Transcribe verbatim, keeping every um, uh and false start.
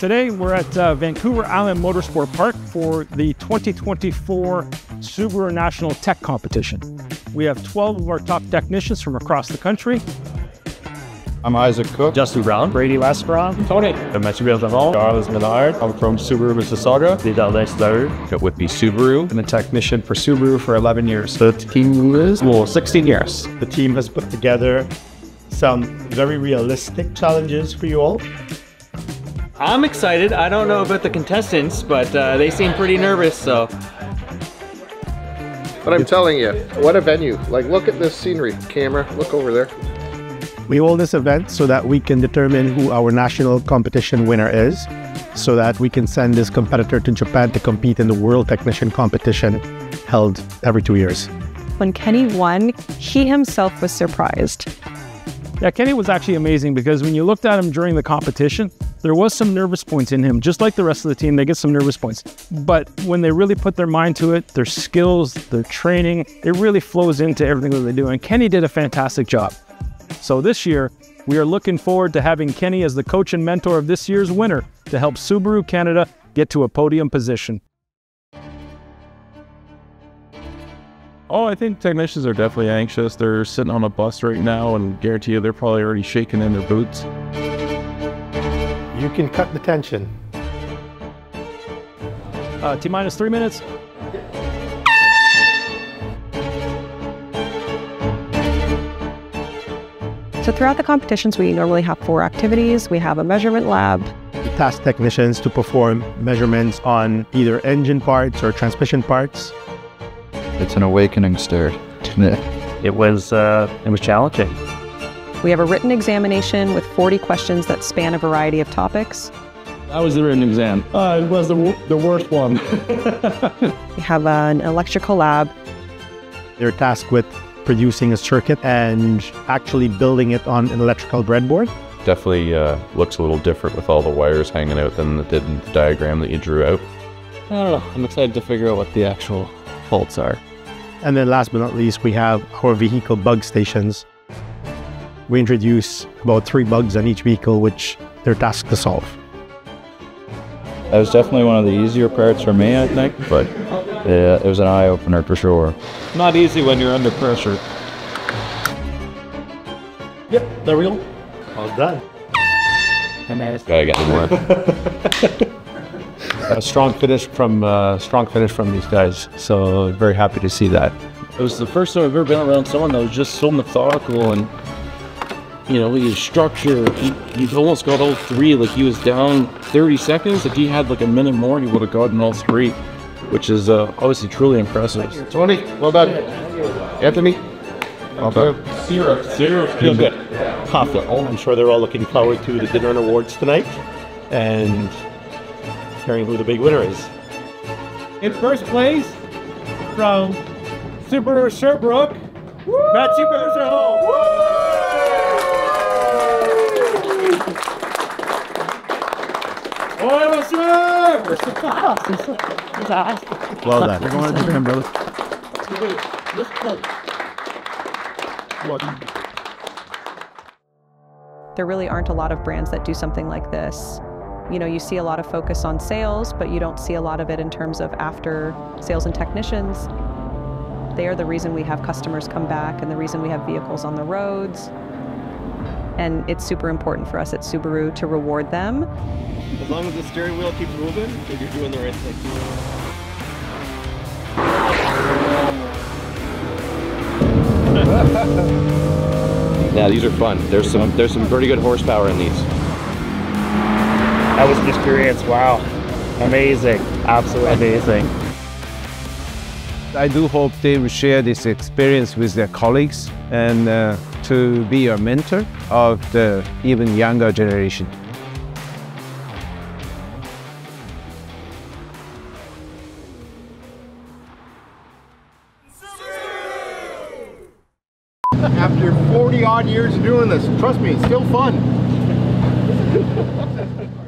Today we're at uh, Vancouver Island Motorsport Park for the twenty twenty-four Subaru National Tech Competition. We have twelve of our top technicians from across the country. I'm Isaac Cook. Justin Brown. Brady Westbrook. Tony. I'm Matthew Hall. Charles Menard. I'm from Subaru Mississauga. With me, Subaru. I'm a technician for Subaru for eleven years. The team is Well, sixteen years. The team has put together some very realistic challenges for you all. I'm excited. I don't know about the contestants, but uh, they seem pretty nervous, so. But I'm telling you, what a venue. Like, look at this scenery. Camera, look over there. We hold this event so that we can determine who our national competition winner is, so that we can send this competitor to Japan to compete in the World Technician Competition held every two years. When Kenny won, he himself was surprised. Yeah, Kenny was actually amazing because when you looked at him during the competition, there was some nervous points in him. Just like the rest of the team, they get some nervous points. But when they really put their mind to it, their skills, their training, it really flows into everything that they do. And Kenny did a fantastic job. So this year, we are looking forward to having Kenny as the coach and mentor of this year's winner to help Subaru Canada get to a podium position. Oh, I think technicians are definitely anxious. They're sitting on a bus right now and guarantee you they're probably already shaking in their boots. You can cut the tension. Uh, T minus three minutes. So throughout the competitions, we normally have four activities. We have a measurement lab. We task technicians to perform measurements on either engine parts or transmission parts. It's an awakening start. It was, uh, it was challenging. We have a written examination with forty questions that span a variety of topics. That was the written exam. Uh, it was the, the worst one. We have an electrical lab. They're tasked with producing a circuit and actually building it on an electrical breadboard. Definitely uh, looks a little different with all the wires hanging out than it did in the diagram that you drew out. I don't know. I'm excited to figure out what the actual faults are. And then last but not least, we have our vehicle bug stations. We introduce about three bugs on each vehicle, which they're tasked to solve. That was definitely one of the easier parts for me, I think, but yeah, it was an eye-opener for sure. Not easy when you're under pressure. Yep, there we go. All done. Gotta get more. A strong finish from uh, strong finish from these guys. So very happy to see that. It was the first time I've ever been around someone that was just so methodical and, you know, his structure. He, he almost got all three. Like, he was down thirty seconds. If he had like a minute more, he would have gotten all three, which is uh, obviously truly impressive. Tony, well done. Anthony, well done. Zero, zero, feel good. Confident. I'm sure they're all looking forward to the dinner and awards tonight and hearing who the big winner is. In first place, from Subaru Sherbrooke, Matthew Hall. Well done. We're going to Japan, brother. There really aren't a lot of brands that do something like this. You know, you see a lot of focus on sales, but you don't see a lot of it in terms of after sales and technicians. They are the reason we have customers come back and the reason we have vehicles on the roads. And it's super important for us at Subaru to reward them. As long as the steering wheel keeps moving, then you're doing the right thing. Yeah, these are fun. There's some there's some pretty good horsepower in these. That was an experience. Wow. Amazing. Absolutely amazing. I do hope they will share this experience with their colleagues and uh, to be a mentor of the even younger generation. After forty odd years of doing this, trust me, it's still fun.